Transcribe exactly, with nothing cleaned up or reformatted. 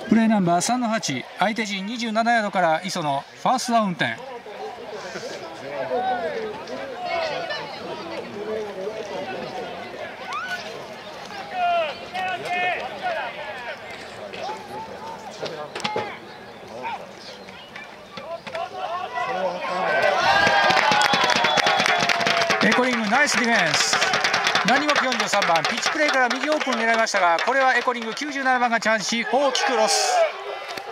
プレーナンバーさんのはち、相手陣にじゅうななヤードから磯野ファーストダウン点。エコリングナイスディフェンス。何もよんじゅうさんばんピッチプレーから右オープン狙いましたが、これはエコリングきゅうじゅうななばんがチャージし大きくロス。